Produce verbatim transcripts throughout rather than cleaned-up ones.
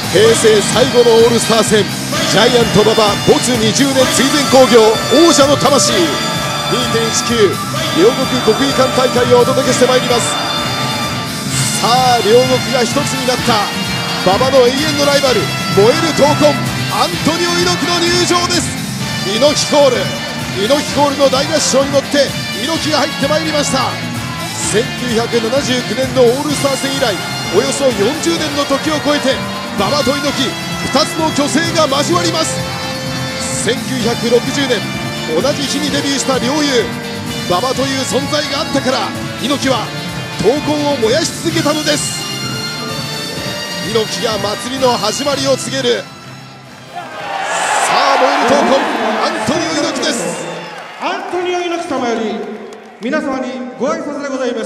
平成最後のオールスター戦、ジャイアント馬場没にじゅうねん追善工業王者の魂 にてんいちきゅう 両国国技館大会をお届けしてまいります。さあ両国が一つになった馬場の永遠のライバル、燃える闘魂アントニオ猪木の入場です。猪木コール、猪木コールの大合唱に乗って猪木が入ってまいりました。せんきゅうひゃくななじゅうきゅうねんのオールスター戦以来およそよんじゅうねんの時を超えて馬場と猪木ふたつの巨星が交わります。せんきゅうひゃくろくじゅうねん同じ日にデビューした両雄、馬場という存在があったから猪木は闘魂を燃やし続けたのです。猪木が祭りの始まりを告げる。さあ燃える闘魂アントニオ猪木です。 アントニオ猪木様より皆様にご挨拶でございます。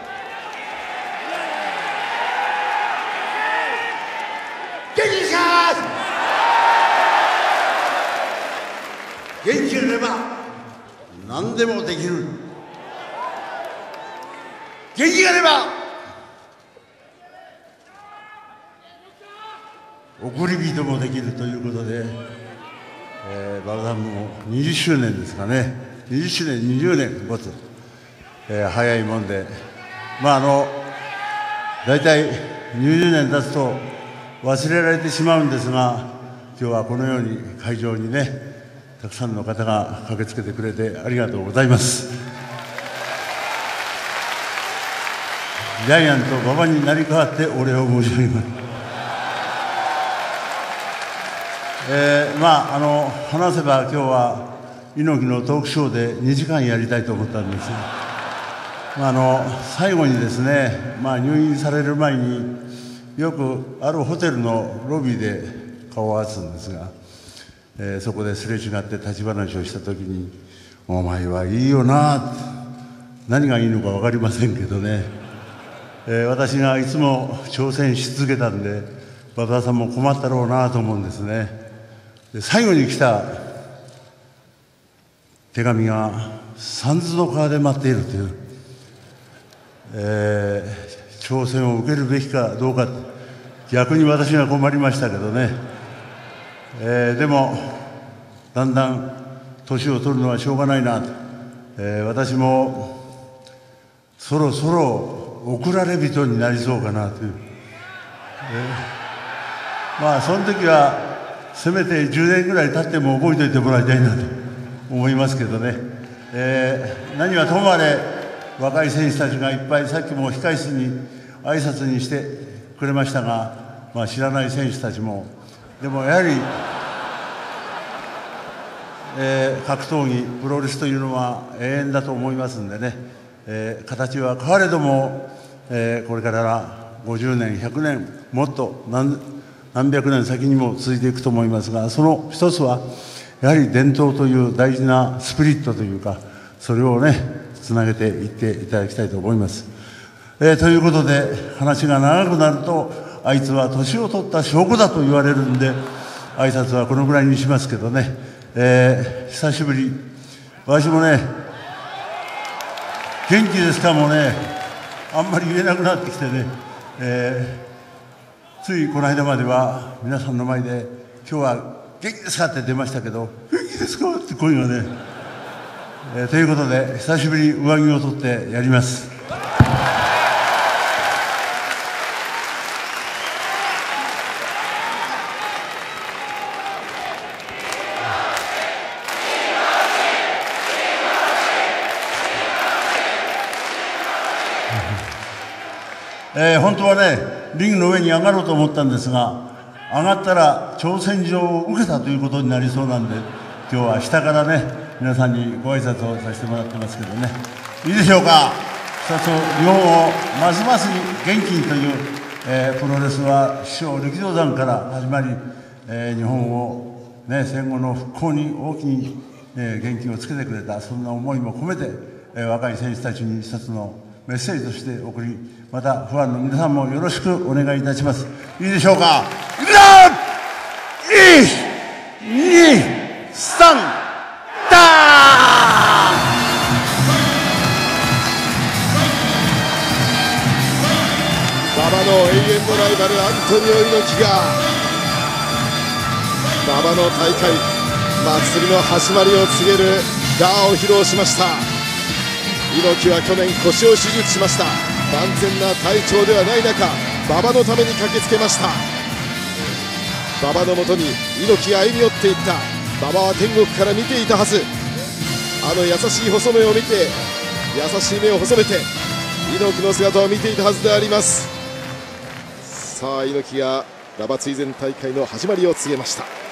元気ですか。元気であれば何でもできる。元気があれば送り人もできるということで、えー、馬場さんもにじゅっしゅうねんですかね。にじゅっしゅうねんにじゅうねんごつ、えー、早いもんで、まああの大体にじゅうねん経つと忘れられてしまうんですが、今日はこのように会場にねたくさんの方が駆けつけてくれてありがとうございます。ジャイアント馬場になり変わってお礼を申し上げます。えー、まああの話せば今日は猪木のトークショーでにじかんやりたいと思ったんですが、まあ、あの最後にですね、まあ、入院される前によくあるホテルのロビーで顔を合わすんですが、えー、そこですれ違って立ち話をした時に「お前はいいよな」何がいいのか分かりませんけどね、えー、私がいつも挑戦し続けたんで馬場さんも困ったろうなと思うんですね。で最後に来た手紙が三途の川で待っているという、えー、挑戦を受けるべきかどうか、逆に私が困りましたけどね、えー、でもだんだん年を取るのはしょうがないなと、えー、私もそろそろ送られ人になりそうかなという、えー、まあその時はせめてじゅうねんぐらい経っても覚えておいてもらいたいなと思いますけどね、えー、何はともあれ若い選手たちがいっぱいさっきも控室に挨拶にしてくれましたが、まあ、知らない選手たちもでもやはり、えー、格闘技プロレスというのは永遠だと思いますんでね、えー、形は変われども、えー、これからごじゅうねんひゃくねんもっと何何百年先にも続いていくと思いますが、その一つはやはり伝統という大事なスピリットというか、それをねつなげていっていただきたいと思います。えー、ということで話が長くなるとあいつは年を取った証拠だと言われるんで挨拶はこのぐらいにしますけどね、えー、久しぶり私もね元気ですかもねあんまり言えなくなってきてね、えーついこの間までは皆さんの前で「今日は元気ですか?」って出ましたけど「元気ですか?」って声がね、えー、ということで久しぶりに上着を取ってやります。えー、本当はねリングの上に上がろうと思ったんですが、上がったら挑戦状を受けたということになりそうなんで、今日は下からね皆さんにご挨拶をさせてもらってますけどね、いいでしょうか。さそう日本をますます元気にという、えー、プロレスは師匠力道山から始まり、えー、日本を、ね、戦後の復興に大きに、えー、元気をつけてくれた、そんな思いも込めて、えー、若い選手たちに一つのメッセージとして送り、またファンの皆さんもよろしくお願いいたします。いいでしょうか。いくぞ !いち、に、さん、ダーン馬場の永遠のライバルアントニオ猪木が馬場の大会祭りの始まりを告げるダーを披露しました。猪木は去年腰を手術しました。万全な体調ではない中、馬場のために駆けつけました。馬場のもとに猪木が歩み寄っていった。馬場は天国から見ていたはず。あの優しい細目を見て、優しい目を細めて猪木の姿を見ていたはずであります。さあ猪木が馬場追善大会の始まりを告げました。